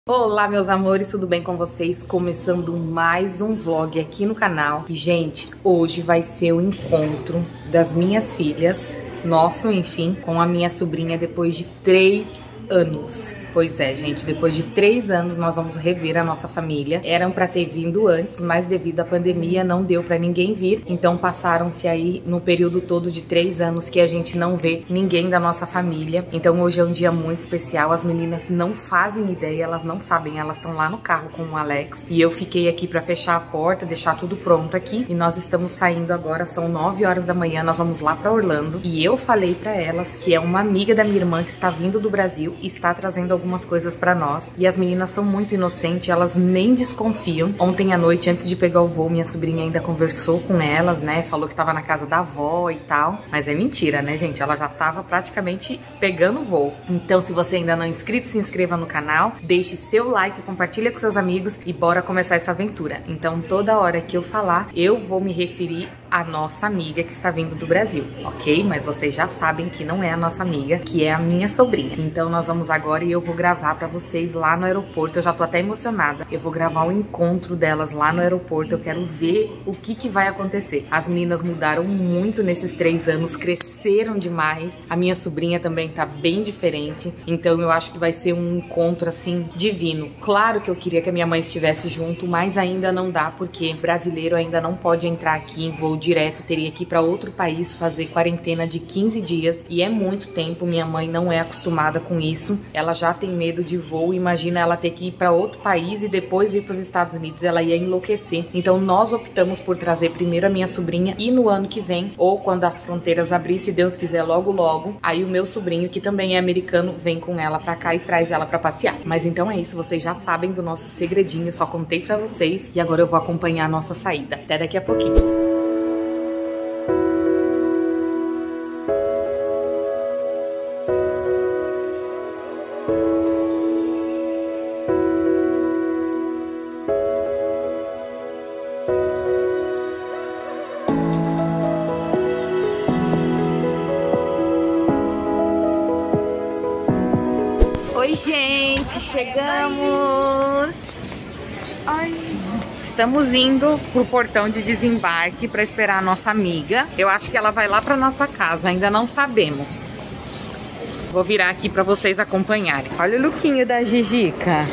Olá, meus amores, tudo bem com vocês? Começando mais um vlog aqui no canal. E, gente, hoje vai ser o encontro das minhas filhas, nosso, enfim, com a minha sobrinha depois de 3 anos. Pois é, gente, depois de 3 anos nós vamos rever a nossa família. Eram pra ter vindo antes, mas devido à pandemia não deu pra ninguém vir. Então passaram-se aí no período todo de 3 anos que a gente não vê ninguém da nossa família. Então hoje é um dia muito especial. As meninas não fazem ideia, elas não sabem. Elas estão lá no carro com o Alex. E eu fiquei aqui pra fechar a porta, deixar tudo pronto aqui. E nós estamos saindo agora, são 9 horas da manhã. Nós vamos lá pra Orlando. E eu falei pra elas que é uma amiga da minha irmã que está vindo do Brasil e está trazendo algumas coisas pra nós. E as meninas são muito inocentes, elas nem desconfiam. Ontem à noite, antes de pegar o voo, minha sobrinha ainda conversou com elas, né? Falou que tava na casa da avó e tal. Mas é mentira, né, gente? Ela já tava praticamente pegando o voo. Então, se você ainda não é inscrito, se inscreva no canal, deixe seu like, compartilha com seus amigos e bora começar essa aventura. Então, toda hora que eu falar, eu vou me referir à nossa amiga que está vindo do Brasil, ok? Mas vocês já sabem que não é a nossa amiga, que é a minha sobrinha. Então, nós vamos agora e eu vou gravar pra vocês lá no aeroporto. Eu já tô até emocionada. Eu vou gravar o encontro delas lá no aeroporto. Eu quero ver o que vai acontecer. As meninas mudaram muito nesses 3 anos, cresceram demais. A minha sobrinha também tá bem diferente. Então eu acho que vai ser um encontro assim divino. Claro que eu queria que a minha mãe estivesse junto, mas ainda não dá porque brasileiro ainda não pode entrar aqui em voo direto. Teria que ir pra outro país fazer quarentena de 15 dias e é muito tempo. Minha mãe não é acostumada com isso. Ela já tem medo de voo, imagina ela ter que ir para outro país e depois vir para os Estados Unidos, ela ia enlouquecer. Então nós optamos por trazer primeiro a minha sobrinha e no ano que vem, ou quando as fronteiras abrir, se Deus quiser, logo logo, aí o meu sobrinho, que também é americano, vem com ela pra cá e traz ela pra passear. Mas então é isso, vocês já sabem do nosso segredinho, só contei pra vocês e agora eu vou acompanhar a nossa saída. Até daqui a pouquinho. Oi, gente, chegamos! Ai. Estamos indo pro portão de desembarque para esperar a nossa amiga. Eu acho que ela vai lá para nossa casa, ainda não sabemos. Vou virar aqui para vocês acompanharem. Olha o lookinho da Gigica.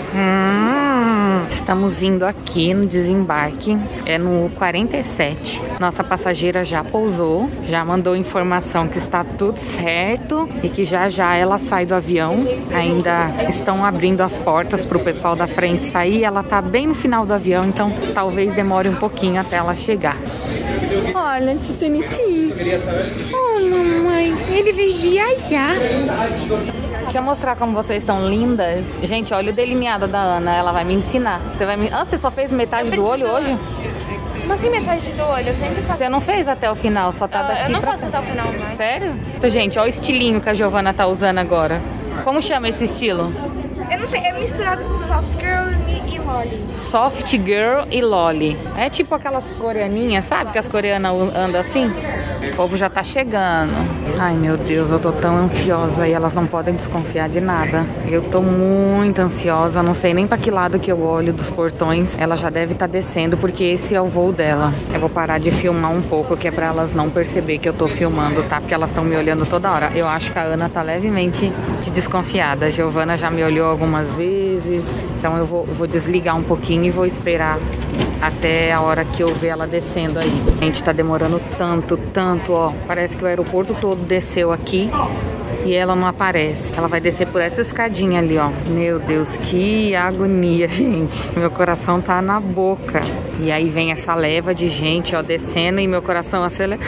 Estamos indo aqui no desembarque, é no 47. Nossa passageira já pousou, já mandou informação que está tudo certo e que já já ela sai do avião. Ainda estão abrindo as portas para o pessoal da frente sair. Ela tá bem no final do avião, então talvez demore um pouquinho até ela chegar. Olha, Titaniti. Oh, mamãe, ele veio viajar. Deixa eu mostrar como vocês estão lindas. Gente, olha o delineado da Ana, ela vai me ensinar. Você vai me... Ah, você só fez metade do olho hoje? Como assim metade do olho? Eu sempre faço. Você não fez até o final, só tá daqui Eu não pra faço até o final, mais. Sério? Então, gente, olha o estilinho que a Giovana tá usando agora. Como chama esse estilo? Eu não sei, é misturado com soft girl e lolly. Soft girl e lolly. É tipo aquelas coreaninhas, sabe? Que as coreanas andam assim. O povo já tá chegando. Ai, meu Deus, eu tô tão ansiosa e elas não podem desconfiar de nada. Eu tô muito ansiosa, não sei nem pra que lado que eu olho dos portões. Ela já deve estar descendo porque esse é o voo dela. Eu vou parar de filmar um pouco, que é pra elas não perceber que eu tô filmando, tá? Porque elas estão me olhando toda hora. Eu acho que a Ana tá levemente desconfiada. A Giovana já me olhou algumas vezes. Então eu vou desligar um pouquinho e vou esperar até a hora que eu ver ela descendo aí. Gente, tá demorando tanto, ó. Parece que o aeroporto todo desceu aqui e ela não aparece. Ela vai descer por essa escadinha ali, ó. Meu Deus, que agonia, gente. Meu coração tá na boca. E aí vem essa leva de gente, ó, descendo e meu coração acelera.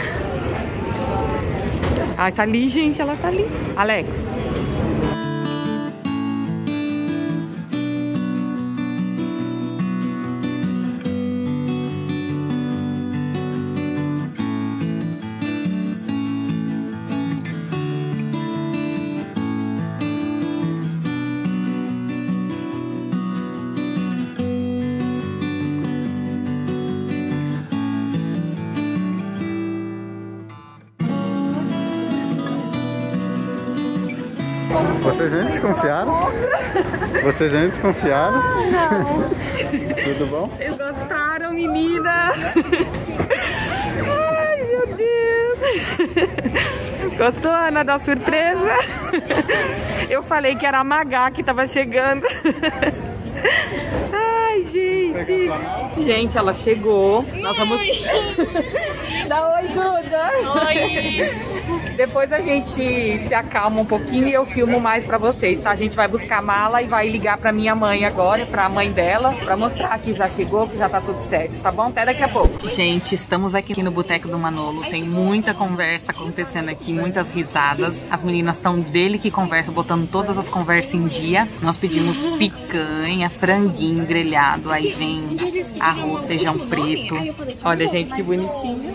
Ai, tá ali, gente, ela tá ali. Alex. Vocês nem desconfiaram? Vocês nem desconfiaram? Não. Tudo bom? Vocês gostaram, menina? Ai, meu Deus. Gostou, Ana, da surpresa? Eu falei que era a Magá que tava chegando. Ai, gente. Gente, ela chegou. Nós vamos... Dá oi, Duda. Oi. Depois a gente se acalma um pouquinho e eu filmo mais pra vocês, tá? A gente vai buscar a mala e vai ligar pra minha mãe agora, pra mãe dela, pra mostrar que já chegou, que já tá tudo certo, tá bom? Até daqui a pouco. Gente, estamos aqui no Boteco do Manolo. Tem muita conversa acontecendo aqui, muitas risadas. As meninas estão dele que conversa, botando todas as conversas em dia. Nós pedimos picanha, franguinho grelhado, aí vem arroz, feijão preto. Olha, gente, que bonitinho.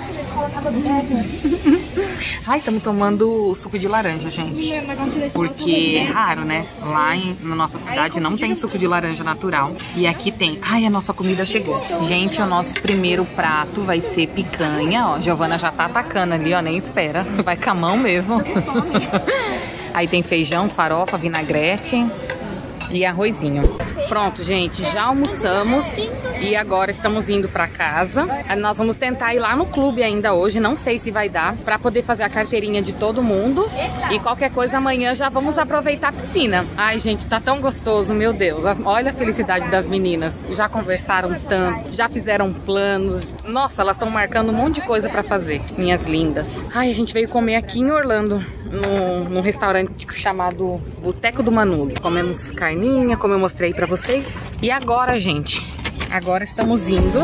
Ai, estamos tomando suco de laranja, gente. Porque é raro, né? Lá na nossa cidade não tem suco de laranja natural. E aqui tem. Ai, a nossa comida chegou. Gente, o nosso primeiro prato vai ser picanha. Ó, Giovana já tá atacando ali, ó. Nem espera. Vai com a mão mesmo. Aí tem feijão, farofa, vinagrete e arrozinho. Pronto, gente, já almoçamos e agora estamos indo pra casa. Nós vamos tentar ir lá no clube ainda hoje, não sei se vai dar, pra poder fazer a carteirinha de todo mundo. E qualquer coisa amanhã já vamos aproveitar a piscina. Ai, gente, tá tão gostoso, meu Deus. Olha a felicidade das meninas. Já conversaram tanto, já fizeram planos. Nossa, elas estão marcando um monte de coisa pra fazer, minhas lindas. Ai, a gente veio comer aqui em Orlando, num restaurante chamado Boteco do Manolo. Comemos carninha, como eu mostrei pra vocês. E agora, gente, agora estamos indo.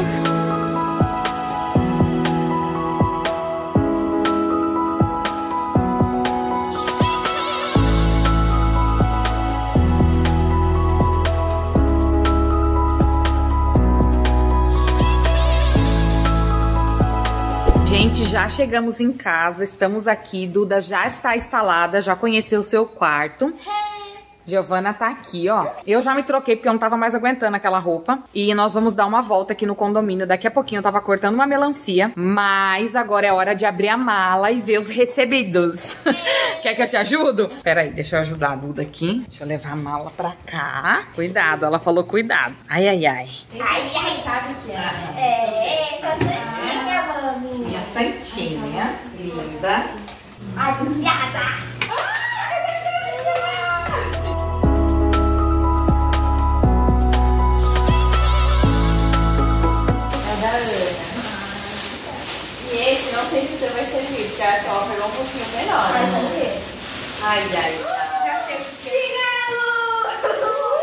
Gente, já chegamos em casa, estamos aqui, Duda já está instalada, já conheceu o seu quarto. Giovana tá aqui, ó. Eu já me troquei porque eu não tava mais aguentando aquela roupa. E nós vamos dar uma volta aqui no condomínio. Daqui a pouquinho eu tava cortando uma melancia. Mas agora é hora de abrir a mala e ver os recebidos. Quer que eu te ajudo? Pera aí, deixa eu ajudar a Duda aqui. Deixa eu levar a mala pra cá. Cuidado, ela falou cuidado. Ai, ai, ai. Ai, ai, sabe o que é? Essa santinha, mami. Minha santinha, linda. Ai, ansiada. E esse não sei se você vai servir, porque a Chola pegou um pouquinho melhor. Ai, vamos ver. Ai, ai. Já sei o que é.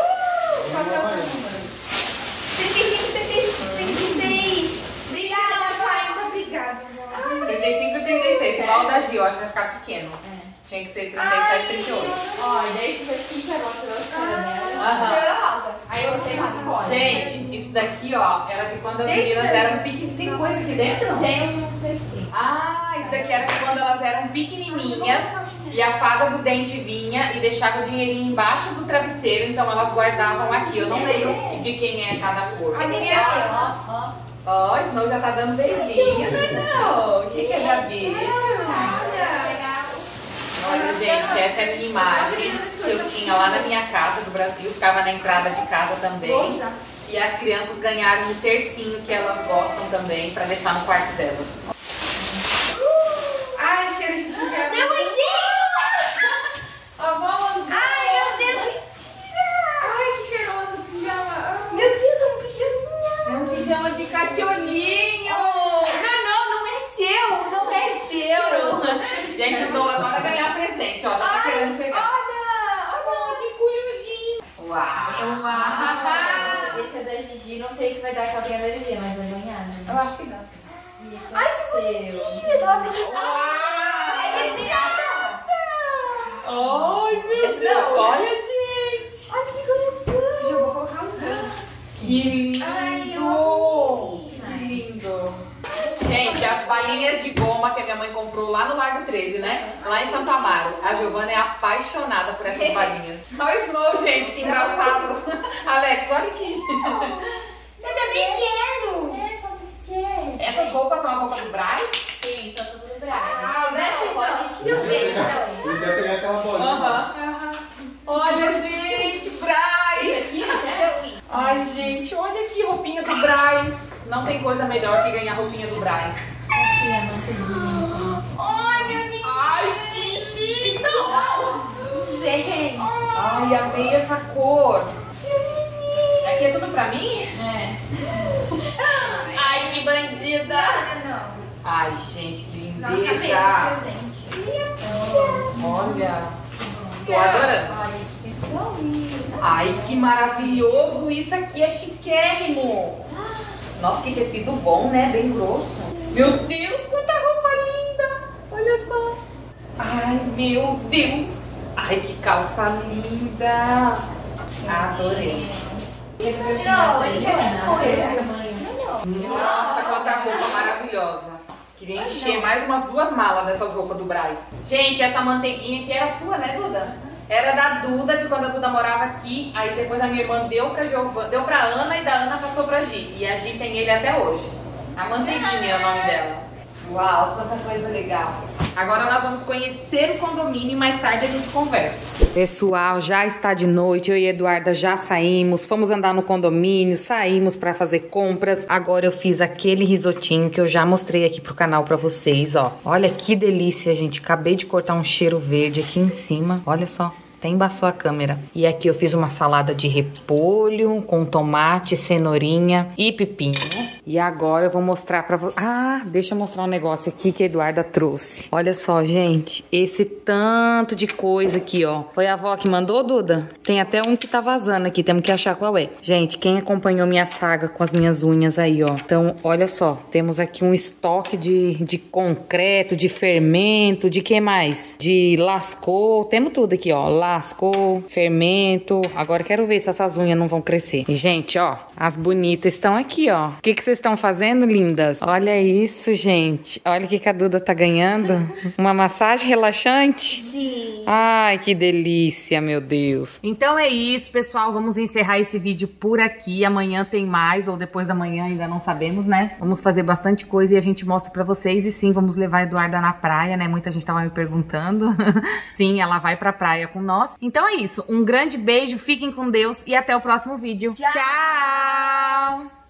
35, 36. Obrigada, mas 40, obrigada. 35 e 36, igual o da Gil, acho que vai ficar pequeno. Tinha que ser 37 e 38. Ó, e daí esse daqui que agora trouxe caramelo. Aham. Aí você escolhe. Gente, isso daqui, ó, era de quando as meninas eram pequenininhas. Tem coisa aqui dentro? Tem um tercinho. Ah, isso daqui era de quando elas eram pequenininhas e a fada do dente vinha e deixava o dinheirinho embaixo do travesseiro, então elas guardavam aqui. Eu não lembro de quem é cada cor. Mas ele é Ó. Ó, o Snow já tá dando beijinho, não. O que é dar beijo? Olha, gente, essa é a minha imagem que eu tinha lá na minha casa do Brasil, ficava na entrada de casa também. E as crianças ganharam o tercinho que elas gostam também, pra deixar no quarto delas. Ai, cheiro de pijama. Meu Ó, vamos! Ai, meu Deus, mentira! Ai, que cheiroso o pijama. Meu Deus, é um pijaminha. É um pijama de cachorrinho! Não é seu! Não é seu! Gente, estou agora ganhar presente, ó, já tá querendo pegar. Olha, Que curiosinho! Uau! Esse é da Gigi, não sei se vai dar com a minha alergia, mas vai ganhar, né? Eu acho que dá. E esse ai, é que seu. bonitinho. Eu tava pensando. É respirada. Ai, meu Esse Deus! não. Olha, gente! Ai, que coração. Já vou colocar um. Que lindo! Ai, eu Que lindo! Gente, as balinhas de goma que a minha mãe comprou lá no Largo 13, né? Lá em Santo Amaro. A Giovana é apaixonada por essas balinhas. Olha o Snow, gente, que engraçado. Alex, olha aqui. Eu também quero. É, pode ser. Essas roupas são as roupas do Braz? Sim, só tudo bravo. Ah, não é vocês não. Deixa eu ver. Ele quer pegar aquela bolinha. Aham. Ai, gente, olha aqui, roupinha do Braz. Não tem coisa melhor que ganhar roupinha do Braz. Aqui é muito lindo. Olha, menina. Ai, que lindo. Vem. Ai, amei essa cor. Aqui é tudo pra mim? É. Ai, que bandida. Não. Ai, gente, que Nossa, mesmo lindeza. presente. Olha, tô adorando. Ai, que maravilhoso. Isso aqui é chiquérrimo. Nossa, que tecido bom, né? Bem grosso. Meu Deus, quanta roupa linda. Olha só. Ai, meu Deus. Ai, que calça linda. Adorei. Nossa, quanta roupa maravilhosa. Queria encher mais umas 2 malas dessas roupas do Braz. Gente, essa manteiguinha aqui era sua, né, Duda? Era da Duda, que quando a Duda morava aqui, aí depois a minha irmã deu pra Ana e da Ana passou pra Gi. E a Gi tem ele até hoje. A manteiguinha é o nome dela. Uau, quanta coisa legal. Agora nós vamos conhecer o condomínio e mais tarde a gente conversa. Pessoal, já está de noite, eu e a Eduarda já saímos, fomos andar no condomínio, saímos para fazer compras. Agora eu fiz aquele risotinho que eu já mostrei aqui pro canal para vocês, ó. Olha que delícia, gente. Acabei de cortar um cheiro verde aqui em cima, olha só. Até embaçou a câmera. E aqui eu fiz uma salada de repolho com tomate, cenourinha e pepino. E agora eu vou mostrar pra vocês. Ah, deixa eu mostrar um negócio aqui que a Eduarda trouxe. Olha só, gente. Esse tanto de coisa aqui, ó. Foi a avó que mandou, Duda? Tem até um que tá vazando aqui. Temos que achar qual é. Gente, quem acompanhou minha saga com as minhas unhas aí, ó. Então, olha só. Temos aqui um estoque de concreto, de fermento, de que mais? De lascou. Temos tudo aqui, ó. Lascou, fermento. Agora quero ver se essas unhas não vão crescer. E, gente, ó, as bonitas estão aqui, ó. O que vocês estão fazendo, lindas? Olha isso, gente. Olha o que a Duda tá ganhando. Uma massagem relaxante? Sim. Ai, que delícia, meu Deus. Então é isso, pessoal. Vamos encerrar esse vídeo por aqui. Amanhã tem mais, ou depois da manhã, ainda não sabemos, né? Vamos fazer bastante coisa e a gente mostra pra vocês. E sim, vamos levar a Eduarda na praia, né? Muita gente tava me perguntando. Sim, ela vai pra praia com nós. Então é isso. Um grande beijo, fiquem com Deus e até o próximo vídeo. Tchau!